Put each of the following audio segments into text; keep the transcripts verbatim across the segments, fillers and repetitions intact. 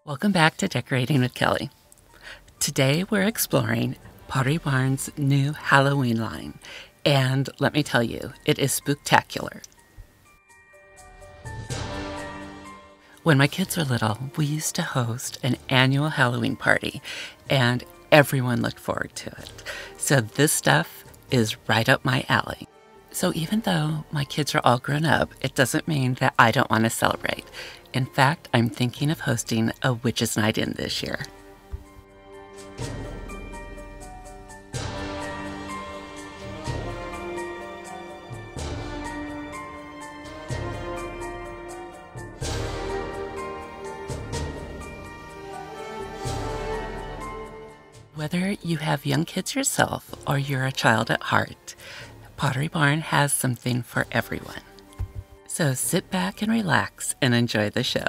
Welcome back to Decorating with Kelly. Today we're exploring Pottery Barn's new Halloween line, and let me tell you, it is spooktacular. When my kids were little, we used to host an annual Halloween party, and everyone looked forward to it. So this stuff is right up my alley. So even though my kids are all grown up, it doesn't mean that I don't want to celebrate. In fact, I'm thinking of hosting a witches' night in this year. Whether you have young kids yourself or you're a child at heart, Pottery Barn has something for everyone. So sit back and relax and enjoy the show.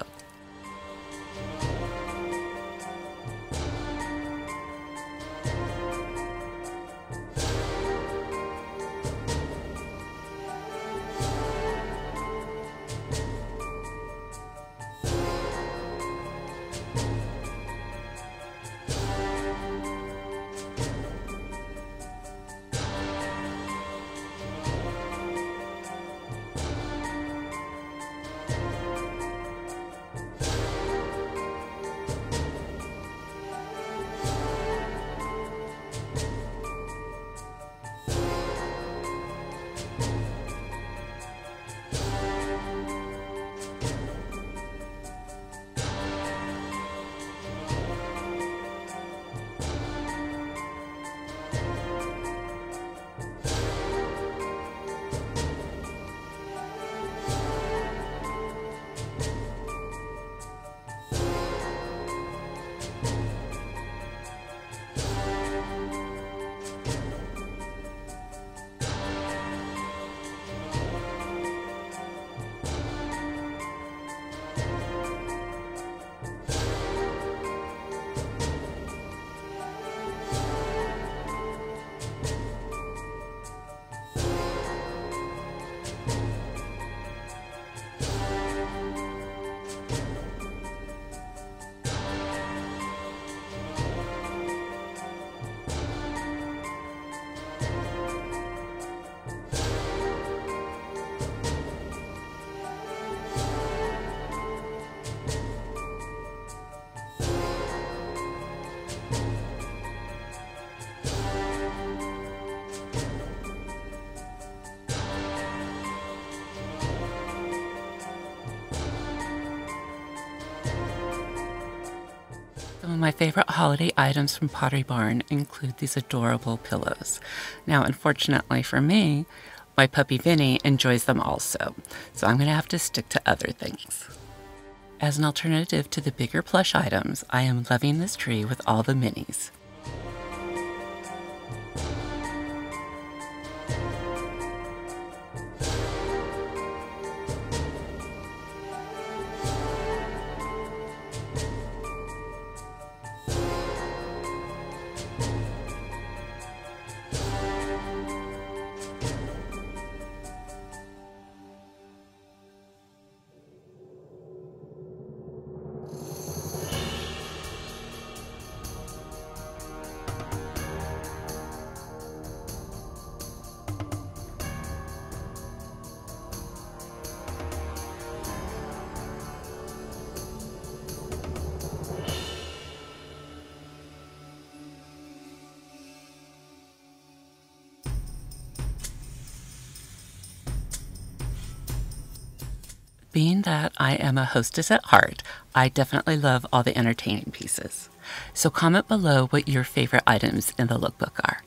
Some of my favorite holiday items from Pottery Barn include these adorable pillows. Now, unfortunately for me, my puppy Vinny enjoys them also, so I'm going to have to stick to other things. As an alternative to the bigger plush items, I am loving this tree with all the minis. Being that I am a hostess at heart, I definitely love all the entertaining pieces. So comment below what your favorite items in the lookbook are.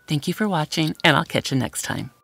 Thank you for watching, and I'll catch you next time.